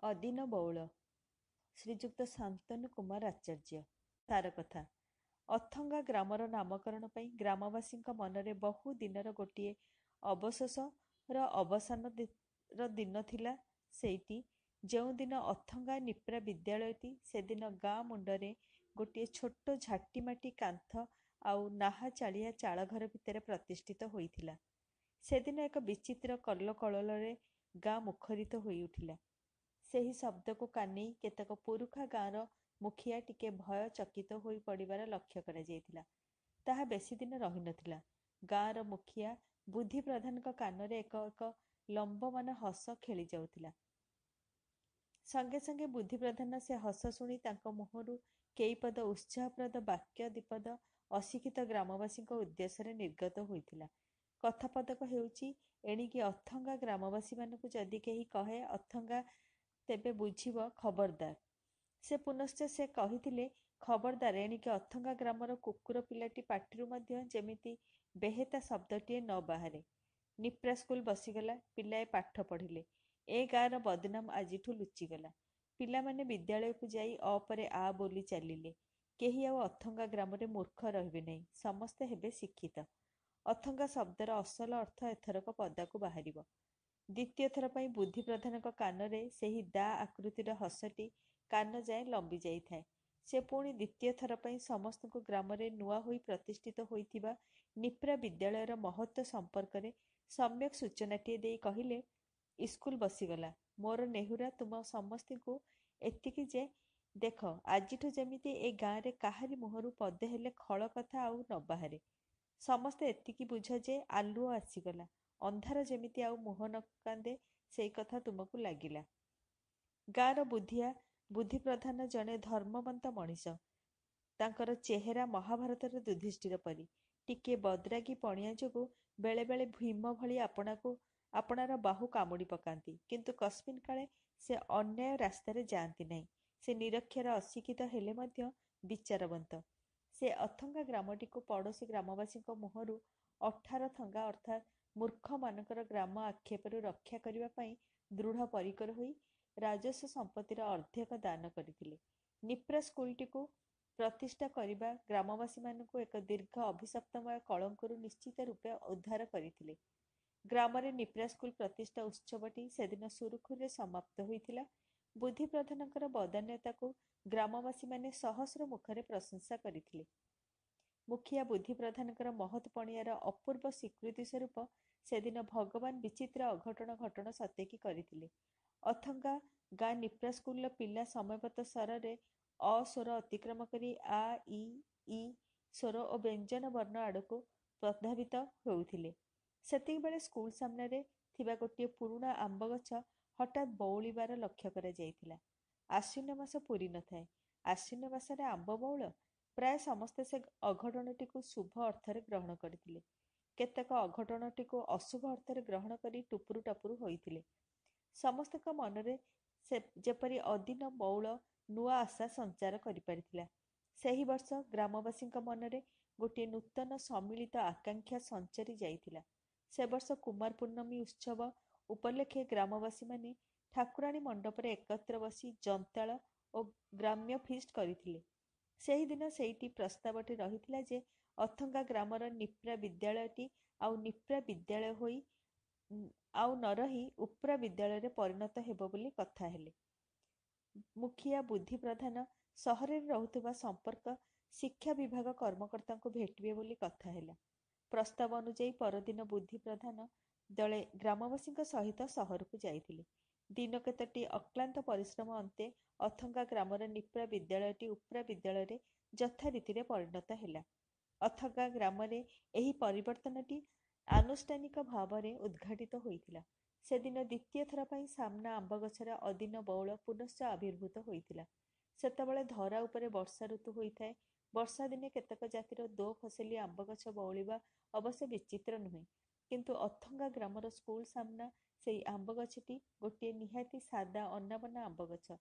ଅଦିନ ବଉଳ ଶ୍ରୀଯୁକ୍ତ ଶାନ୍ତନୁ କୁମାର ଆଚାର୍ଯ୍ୟ। ସାର କଥା, ଅଥଙ୍ଗା ଗ୍ରାମର ନାମକରଣ ପାଇଁ ଗ୍ରାମବାସୀଙ୍କ ମନରେ ବହୁ ଦିନର ଗୋଟିଏ ଅବଶୋଷର ଅବସାନର ଦିନ ଥିଲା ସେଇଟି। ଯେଉଁଦିନ ଅଥଙ୍ଗା ନିପ୍ରା ବିଦ୍ୟାଳୟଟି ସେଦିନ ଗାଁ ମୁଣ୍ଡରେ ଗୋଟିଏ ଛୋଟ ଝାଟିମାଟି କାନ୍ଥ ଆଉ ନାହା ଚାଳିଆ ଚାଳଘର ଭିତରେ ପ୍ରତିଷ୍ଠିତ ହୋଇଥିଲା। ସେଦିନ ଏକ ବିଚିତ୍ର କଲ୍ଲୋକଲ୍ଲୋଳରେ ଗାଁ ମୁଖରିତ ହୋଇ ଉଠିଲା। ସେହି ଶବ୍ଦକୁ କାନେଇ କେତେକ ପୁରୁଖା ଗାଁର ମୁଖିଆ ଟିକେ ଭୟ ଚକିତ ହୋଇ ପଡ଼ିବାର ଲକ୍ଷ୍ୟ କରାଯାଇଥିଲା। ତାହା ବେଶୀ ଦିନ ରହିନଥିଲା। ଗାଁର ମୁଖିଆ ବୁଦ୍ଧି ପ୍ରଧାନଙ୍କ କାନରେ ଏକ ଏକ ଲମ୍ବମାନ ହସ ଖେଳି ଯାଉଥିଲା। ସଙ୍ଗେ ସଙ୍ଗେ ବୁଦ୍ଧି ପ୍ରଧାନ ସେ ହସ ଶୁଣି ତାଙ୍କ ମୁହଁରୁ କେଇପଦ ଉତ୍ସାହପ୍ରଦ ବାକ୍ୟ ଦିପଦ ଅଶିକ୍ଷିତ ଗ୍ରାମବାସୀଙ୍କ ଉଦ୍ଦେଶ୍ୟରେ ନିର୍ଗତ ହୋଇଥିଲା। କଥାପଦକ ହେଉଛି, ଏଣିକି ଅଥଙ୍ଗା ଗ୍ରାମବାସୀମାନଙ୍କୁ ଯଦି କେହି କହେ ଅଥଙ୍ଗା, ତେବେ ବୁଝିବ ଖବରଦାର। ସେ ପୁନଶ୍ଚ ସେ କହିଥିଲେ, ଖବରଦାର, ଏଣିକି ଅଥଙ୍ଗା ଗ୍ରାମର କୁକୁର ପିଲାଟି ପାଟିରୁ ମଧ୍ୟ ଯେମିତି ବେହେତା ଶବ୍ଦଟିଏ ନ ବାହାରେ। ନିପ୍ରା ସ୍କୁଲ ବସିଗଲା। ପିଲାଏ ପାଠ ପଢ଼ିଲେ। ଏ ଗାଁର ବଦନାମ ଆଜିଠୁ ଲୁଚିଗଲା। ପିଲାମାନେ ବିଦ୍ୟାଳୟକୁ ଯାଇ ଅ ପରେ ଆ ବୋଲି ଚାଲିଲେ। କେହି ଆଉ ଅଥଙ୍ଗା ଗ୍ରାମରେ ମୂର୍ଖ ରହିବେ ନାହିଁ। ସମସ୍ତେ ହେବେ ଶିକ୍ଷିତ। ଅଥଙ୍ଗା ଶବ୍ଦର ଅସଲ ଅର୍ଥ ଏଥରକ ପଦାକୁ ବାହାରିବ। ଦ୍ୱିତୀୟ ଥର ପାଇଁ ବୁଦ୍ଧି ପ୍ରଧାନଙ୍କ କାନରେ ସେହି ଦା ଆକୃତିର ହସଟି କାନ ଯାଏ ଲମ୍ବି ଯାଇଥାଏ। ସେ ପୁଣି ଦ୍ୱିତୀୟ ଥର ପାଇଁ ସମସ୍ତଙ୍କୁ ଗ୍ରାମରେ ନୂଆ ହୋଇ ପ୍ରତିଷ୍ଠିତ ହୋଇଥିବା ନିପ୍ରା ବିଦ୍ୟାଳୟର ମହତ୍ତ୍ୱ ସମ୍ପର୍କରେ ସମ୍ୟକ୍ ସୂଚନାଟିଏ ଦେଇ କହିଲେ, ଇସ୍କୁଲ ବସିଗଲା। ମୋର ନେହୁରା ତୁମ ସମସ୍ତଙ୍କୁ ଏତିକି ଯେ, ଦେଖ, ଆଜିଠୁ ଯେମିତି ଏ ଗାଁରେ କାହାରି ମୁହଁରୁ ପଦେ ହେଲେ ଖଳ କଥା ଆଉ ନ ବାହାରେ। ସମସ୍ତେ ଏତିକି ବୁଝ ଯେ ଆଲୁଅ ଆସିଗଲା। ଅନ୍ଧାର ଯେମିତି ଆଉ ମୁହଁ ନ କାନ୍ଦେ, ସେଇ କଥା ତୁମକୁ ଲାଗିଲା। ଗାଁର ବୁଦ୍ଧିଆ ବୁଦ୍ଧି ପ୍ରଧାନ ଜଣେ ଧର୍ମବନ୍ତ ମଣିଷ। ତାଙ୍କର ଚେହେରା ମହାଭାରତର ଯୁଧିଷ୍ଠିର ପରି। ଟିକିଏ ବଦ୍ରାଗୀ ପଣିଆ ଯୋଗୁଁ ବେଳେବେଳେ ଭୀମ ଭଳି ଆପଣାର ବାହୁ କାମୁଡ଼ି ପକାନ୍ତି। କିନ୍ତୁ କସ୍ମିନ୍ କାଳେ ସେ ଅନ୍ୟାୟ ରାସ୍ତାରେ ଯାଆନ୍ତି ନାହିଁ। ସେ ନିରକ୍ଷର ଅଶିକ୍ଷିତ ହେଲେ ମଧ୍ୟ ବିଚାରବନ୍ତ। ସେ ଅଥଙ୍ଗା ଗ୍ରାମଟିକୁ ପଡ଼ୋଶୀ ଗ୍ରାମବାସୀଙ୍କ ମୁହଁରୁ ଅଠାରଥଙ୍ଗା ଅର୍ଥାତ୍ ମୂର୍ଖମାନଙ୍କର ଗ୍ରାମ ଆକ୍ଷେପରୁ ରକ୍ଷା କରିବା ପାଇଁ ଦୃଢ଼ ପରିକର ହୋଇ ରାଜସ୍ୱ ସମ୍ପତ୍ତିର ଅର୍ଦ୍ଧେକ ଦାନ କରିଥିଲେ। ନିପ୍ରା ସ୍କୁଲଟିକୁ ପ୍ରତିଷ୍ଠା କରିବା ଗ୍ରାମବାସୀମାନଙ୍କୁ ଏକ ଦୀର୍ଘ ଅଭିଶପ୍ତମୟ କଳଙ୍କରୁ ନିଶ୍ଚିତ ରୂପେ ଉଦ୍ଧାର କରିଥିଲେ। ଗ୍ରାମରେ ନିପ୍ରା ସ୍କୁଲ ପ୍ରତିଷ୍ଠା ଉତ୍ସବଟି ସେଦିନ ସୁରୁଖୁରୁରେ ସମାପ୍ତ ହୋଇଥିଲା। ବୁଦ୍ଧି ପ୍ରଧାନଙ୍କର ବଦାନ୍ୟତାକୁ ଗ୍ରାମବାସୀମାନେ ସହସ୍ର ମୁଖରେ ପ୍ରଶଂସା କରିଥିଲେ। ମୁଖିଆ ବୁଦ୍ଧି ପ୍ରଧାନଙ୍କର ମହତ୍ ପଣିଆର ଅପୂର୍ବ ସ୍ୱୀକୃତି ସ୍ୱରୂପ ସେଦିନ ଭଗବାନ ବିଚିତ୍ର ଅଘଟଣ ଘଟଣ ସତେକି କରିଥିଲେ। ଅଥଙ୍ଗା ଗାଁ ନିପ୍ରା ସ୍କୁଲର ପିଲା ସମୟବତ ସ୍ୱରରେ ଅ ସ୍ୱର ଅତିକ୍ରମ କରି ଆ, ଇ, ଇ ସ୍ୱର ଓ ବ୍ୟଞ୍ଜନ ବର୍ଣ୍ଣ ଆଡ଼କୁ ପ୍ରଧାବିତ ହେଉଥିଲେ। ସେତିକିବେଳେ ସ୍କୁଲ ସାମ୍ନାରେ ଥିବା ଗୋଟିଏ ପୁରୁଣା ଆମ୍ବ ଗଛ ହଠାତ୍ ବଉଳିବାର ଲକ୍ଷ୍ୟ କରାଯାଇଥିଲା। ଆଶ୍ୱିନ ମାସ ପୂରି ନଥାଏ। ଆଶ୍ୱିନ ମାସରେ ଆମ୍ବ ବଉଳ? ପ୍ରାୟ ସମସ୍ତେ ସେ ଅଘଟଣଟିକୁ ଶୁଭ ଅର୍ଥରେ ଗ୍ରହଣ କରିଥିଲେ। କେତେକ ଅଘଟଣଟିକୁ ଅଶୁଭ ଅର୍ଥରେ ଗ୍ରହଣ କରି ଟୁପୁରୁ ଟାପୁରୁ ହୋଇଥିଲେ। ସମସ୍ତଙ୍କ ମନରେ ଯେପରି ଅଦିନ ବଉଳ ନୂଆ ଆଶା ସଞ୍ଚାର କରିପାରିଥିଲା। ସେହି ବର୍ଷ ଗ୍ରାମବାସୀଙ୍କ ମନରେ ଗୋଟିଏ ନୂତନ ସମ୍ମିଳିତ ଆକାଂକ୍ଷା ସଞ୍ଚରି ଯାଇଥିଲା। ସେ ବର୍ଷ କୁମାର ପୂର୍ଣ୍ଣମୀ ଉତ୍ସବ ଉପଲକ୍ଷେ ଗ୍ରାମବାସୀମାନେ ଠାକୁରାଣୀ ମଣ୍ଡପରେ ଏକତ୍ର ବସି ଜନ୍ତାଳ ଓ ଗ୍ରାମ୍ୟ ଫିଷ୍ଟ କରିଥିଲେ। ସେହିଦିନ ସେଇଟି ପ୍ରସ୍ତାବଟି ରହିଥିଲା ଯେ ଅଥଙ୍ଗା ଗ୍ରାମର ନିପ୍ରା ବିଦ୍ୟାଳୟଟି ଆଉ ନିପ୍ରା ବିଦ୍ୟାଳୟ ହୋଇ ଆଉ ନ ରହି ଉପ୍ରା ବିଦ୍ୟାଳୟରେ ପରିଣତ ହେବ ବୋଲି କଥା ହେଲେ। ମୁଖିଆ ବୁଦ୍ଧି ପ୍ରଧାନ ସହରରେ ରହୁଥିବା ସମ୍ପର୍କ ଶିକ୍ଷା ବିଭାଗ କର୍ମକର୍ତ୍ତାଙ୍କୁ ଭେଟିବେ ବୋଲି କଥା ହେଲା। ପ୍ରସ୍ତାବ ଅନୁଯାୟୀ ପରଦିନ ବୁଦ୍ଧି ପ୍ରଧାନ ଦଳେ ଗ୍ରାମବାସୀଙ୍କ ସହିତ ସହରକୁ ଯାଇଥିଲେ। ଦିନ କେତୋଟି ଅକ୍ଲାନ୍ତ ପରିଶ୍ରମ ଅନ୍ତେ ଅଥଙ୍ଗା ଗ୍ରାମର ନିପ୍ରା ବିଦ୍ୟାଳୟଟି ଉପ୍ରା ବିଦ୍ୟାଳୟରେ ଯଥାରୀତିରେ ପରିଣତ ହେଲା। ଅଥଙ୍ଗା ଗ୍ରାମରେ ଏହି ପରିବର୍ତ୍ତନଟି ଆନୁଷ୍ଠାନିକ ଭାବରେ ଉଦ୍ଘାଟିତ ହୋଇଥିଲା। ସେଦିନ ଦ୍ୱିତୀୟ ଥର ପାଇଁ ସାମ୍ନା ଆମ୍ବଗଛର ଅଦିନ ବଉଳ ପୁନଶ୍ଚ ଆବିର୍ଭୂତ ହୋଇଥିଲା। ସେତେବେଳେ ଧରା ଉପରେ ବର୍ଷା ଋତୁ ହୋଇଥାଏ। ବର୍ଷା ଦିନେ କେତେକ ଜାତିର ଦୋ ଫସଲି ଆମ୍ବଗଛ ବଉଳିବା ଅବଶ୍ୟ ବିଚିତ୍ର ନୁହେଁ। କିନ୍ତୁ ଅଥଙ୍ଗା ଗ୍ରାମର ସ୍କୁଲ ସାମ୍ନା ସେଇ ଆମ୍ବଗଛଟି ଗୋଟିଏ ନିହାତି ସାଦା ଅନାବନା ଆମ୍ବଗଛ।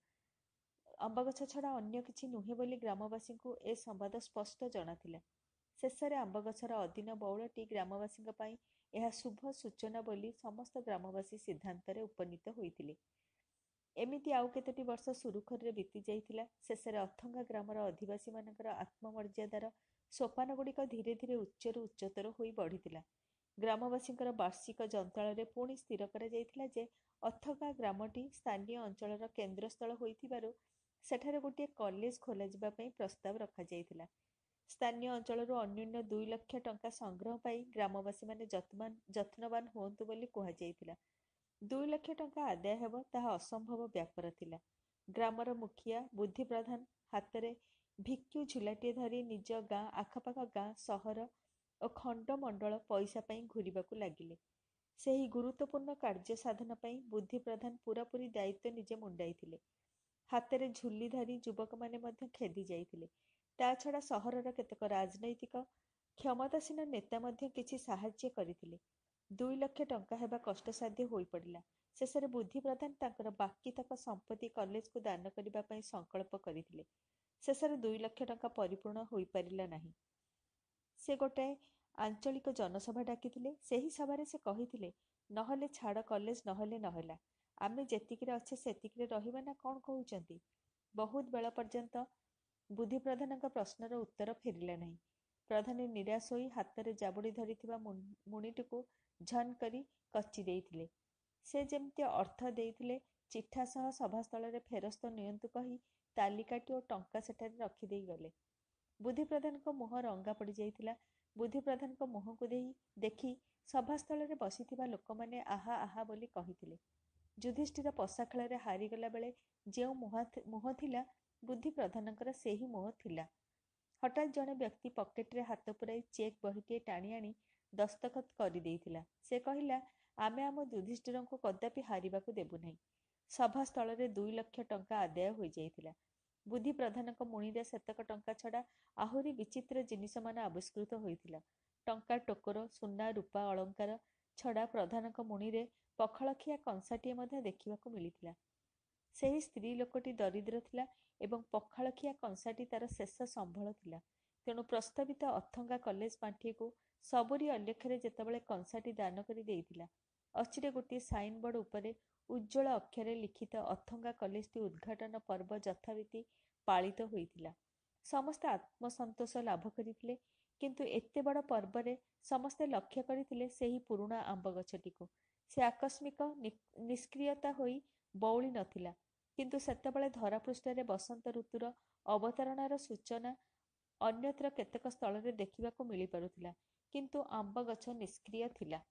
ଆମ୍ବଗଛ ଛଡ଼ା ଅନ୍ୟ କିଛି ନୁହେଁ ବୋଲି ଗ୍ରାମବାସୀଙ୍କୁ ଏ ସମ୍ବାଦ ସ୍ପଷ୍ଟ ଜଣାଥିଲା। ଶେଷରେ ଆମ୍ବଗଛର ଅଦିନ ବଉଳଟି ଗ୍ରାମବାସୀଙ୍କ ପାଇଁ ଏହା ଶୁଭ ସୂଚନା ବୋଲି ସମସ୍ତ ଗ୍ରାମବାସୀ ସିଦ୍ଧାନ୍ତରେ ଉପନୀତ ହୋଇଥିଲେ। ଏମିତି ଆଉ କେତୋଟି ବର୍ଷ ସୁରୁଖୁରୁରେ ବିତି ଯାଇଥିଲା। ଶେଷରେ ଅଥଙ୍ଗା ଗ୍ରାମର ଅଧିବାସୀମାନଙ୍କର ଆତ୍ମମର୍ଯ୍ୟାଦାର ସୋପାନଗୁଡ଼ିକ ଧୀରେ ଧୀରେ ଉଚ୍ଚରୁ ଉଚ୍ଚତର ହୋଇ ବଢ଼ିଥିଲା। ଗ୍ରାମବାସୀଙ୍କର ବାର୍ଷିକ ଜଞ୍ଜାଳରେ ପୁଣି ସ୍ଥିର କରାଯାଇଥିଲା ଯେ ଅଥଙ୍ଗା ଗ୍ରାମଟି ସ୍ଥାନୀୟ ଅଞ୍ଚଳର କେନ୍ଦ୍ରସ୍ଥଳ ହୋଇଥିବାରୁ ସେଠାରେ ଗୋଟିଏ କଲେଜ ଖୋଲାଯିବା ପାଇଁ ପ୍ରସ୍ତାବ ରଖାଯାଇଥିଲା। ସ୍ଥାନୀୟ ଅଞ୍ଚଳରୁ ଅନ୍ୟୁନ 2 ଲକ୍ଷ ଟଙ୍କା ସଂଗ୍ରହ ପାଇଁ ଗ୍ରାମବାସୀମାନେ ଯତ୍ନବାନ ହୁଅନ୍ତୁ ବୋଲି କୁହାଯାଇଥିଲା। 2 ଲକ୍ଷ ଟଙ୍କା ଆଦାୟ ହେବ ତାହା ଅସମ୍ଭବ ବ୍ୟାପାର ଥିଲା। ଗ୍ରାମର ମୁଖିଆ ବୁଦ୍ଧିପ୍ରଧାନ ହାତରେ ଭିକ୍ଷୁ ଝୁଲାଟିଏ ଧରି ନିଜ ଗାଁ, ଆଖପାଖ ଗାଁ, ସହର ଓ ଖଣ୍ଡମଣ୍ଡଳ ପଇସା ପାଇଁ ଘୂରିବାକୁ ଲାଗିଲେ। ସେହି ଗୁରୁତ୍ୱପୂର୍ଣ୍ଣ କାର୍ଯ୍ୟ ସାଧନ ପାଇଁ ବୁଦ୍ଧିପ୍ରଧାନ ପୂରାପୂରି ଦାୟିତ୍ୱ ନିଜେ ମୁଣ୍ଡାଇଥିଲେ। ହାତରେ ଝୁଲି ଧରି ଯୁବକମାନେ ମଧ୍ୟ ଖେଦି ଯାଇଥିଲେ। ତା ଛଡ଼ା ସହରର କେତେକ ରାଜନୈତିକ କ୍ଷମତାସୀନ ନେତା ମଧ୍ୟ କିଛି ସାହାଯ୍ୟ କରିଥିଲେ। 2 ଲକ୍ଷ ଟଙ୍କା ହେବା କଷ୍ଟସାଧ୍ୟ ହୋଇପଡ଼ିଲା। ଶେଷରେ ବୁଦ୍ଧିପ୍ରଧାନ ତାଙ୍କର ବାକିତକ ସମ୍ପତ୍ତି କଲେଜକୁ ଦାନ କରିବା ପାଇଁ ସଂକଳ୍ପ କରିଥିଲେ। ଶେଷରେ 2 ଲକ୍ଷ ଟଙ୍କା ପରିପୂର୍ଣ୍ଣ ହୋଇପାରିଲା ନାହିଁ। ସେ ଗୋଟାଏ ଆଞ୍ଚଳିକ ଜନସଭା ଡାକିଥିଲେ। ସେହି ସଭାରେ ସେ କହିଥିଲେ, ନହେଲେ ଛାଡ଼, କଲେଜ ନହେଲେ ନହେଲା। ଆମେ ଯେତିକିରେ ଅଛେ ସେତିକିରେ ରହିବା ନା କ'ଣ କହୁଛନ୍ତି? ବହୁତ ବେଳ ପର୍ଯ୍ୟନ୍ତ ବୁଦ୍ଧିପ୍ରଧାନଙ୍କ ପ୍ରଶ୍ନର ଉତ୍ତର ଫେରିଲା ନାହିଁ। ପ୍ରଧାନୀ ନିରାଶ ହୋଇ ହାତରେ ଜାବୁଡ଼ି ଧରିଥିବା ମୁଣିଟିକୁ ଝନ୍ କରି କଚି ଦେଇଥିଲେ। ସେ ଯେମିତି ଅର୍ଥ ଦେଇଥିଲେ ଚିଠା ସହ ସଭାସ୍ଥଳରେ ଫେରସ୍ତ ନିଅନ୍ତୁ କହି ତାଲିକାଟି ଓ ଟଙ୍କା ସେଠାରେ ରଖିଦେଇ ଗଲେ। ବୁଦ୍ଧିପ୍ରଧାନଙ୍କ ମୁହଁ ରଙ୍ଗା ପଡ଼ିଯାଇଥିଲା। ବୁଦ୍ଧିପ୍ରଧାନଙ୍କ ମୁହଁକୁ ଦେଖି ସଭାସ୍ଥଳରେ ବସିଥିବା ଲୋକମାନେ ଆହା ଆହା ବୋଲି କହିଥିଲେ। ଯୁଧିଷ୍ଠିର ପଶା ଖେଳରେ ହାରିଗଲା ବେଳେ ଯେଉଁ ମୁହଁ ଥିଲା, ବୁଦ୍ଧିପ୍ରଧାନଙ୍କର ସେହି ମୁହଁ ଥିଲା। ହଠାତ୍ ଜଣେ ବ୍ୟକ୍ତି ପକେଟରେ ହାତ ପୁରାଇ ଚେକ୍ ବହିଟିଏ ଟାଣି ଆଣି ଦସ୍ତଖତ କରିଦେଇଥିଲା। ସେ କହିଲା, ଆମେ ଆମ ଯୁଧିଷ୍ଠିରଙ୍କୁ କଦାପି ହାରିବାକୁ ଦେବୁନାହିଁ। ସଭାସ୍ଥଳରେ 2 ଲକ୍ଷ ଟଙ୍କା ଆଦାୟ ହୋଇଯାଇଥିଲା। ବୁଦ୍ଧିପ୍ରଧାନଙ୍କ ମୁଣିରେ ସେତକ ଟଙ୍କା ଛଡ଼ା ଆହୁରି ବିଚିତ୍ର ଜିନିଷମାନ ଆବିଷ୍କୃତ ହୋଇଥିଲା। ଟଙ୍କା ଟୋକର, ସୁନା, ରୂପା, ଅଳଙ୍କାର ଛଡ଼ା ପ୍ରଧାନଙ୍କ ମୁଣିରେ ପଖାଳଖିଆ କଂସାଟିଏ ମଧ୍ୟ ଦେଖିବାକୁ ମିଳିଥିଲା। ସେହି ସ୍ତ୍ରୀ ଲୋକଟି ଦରିଦ୍ର ଥିଲା ଏବଂ ପଖାଳଖିଆ କଂସାଟି ତାର ଶେଷ ସମ୍ବଳ ଥିଲା। ତେଣୁ ପ୍ରସ୍ତାବିତ ଅଥଙ୍ଗା କଲେଜ ପାଣ୍ଠିକୁ ସବୁରି ଅଲକ୍ଷ୍ୟରେ ଯେତେବେଳେ କଂସାଟି ଦାନ କରି ଦେଇଥିଲା, ଅଚିରେ ଗୋଟିଏ ସାଇନବୋର୍ଡ ଉପରେ ଉଜ୍ଜ୍ୱଳ ଅକ୍ଷରେ ଲିଖିତ ଅଥଙ୍ଗା କଲେଜଟି ଉଦ୍ଘାଟନ ପର୍ବ ଯଥାରୀତି ପାଳିତ ହୋଇଥିଲା। ସମସ୍ତେ ଆତ୍ମସନ୍ତୋଷ ଲାଭ କରିଥିଲେ। କିନ୍ତୁ ଏତେ ବଡ଼ ପର୍ବରେ ସମସ୍ତେ ଲକ୍ଷ୍ୟ କରିଥିଲେ ସେହି ପୁରୁଣା ଆମ୍ବ ଗଛଟିକୁ। ସେ ଆକସ୍ମିକ ନିଷ୍କ୍ରିୟତା ହୋଇ ବଉଳି ନଥିଲା। କିନ୍ତୁ ସେତେବେଳେ ଧରାପୃଷ୍ଠରେ ବସନ୍ତ ଋତୁର ଅବତାରଣାର ସୂଚନା ଅନ୍ୟତ୍ର କେତେକ ସ୍ଥଳରେ ଦେଖିବାକୁ ମିଳିପାରୁଥିଲା। କିନ୍ତୁ ଆମ୍ବ ଗଛ ନିଷ୍କ୍ରିୟ ଥିଲା।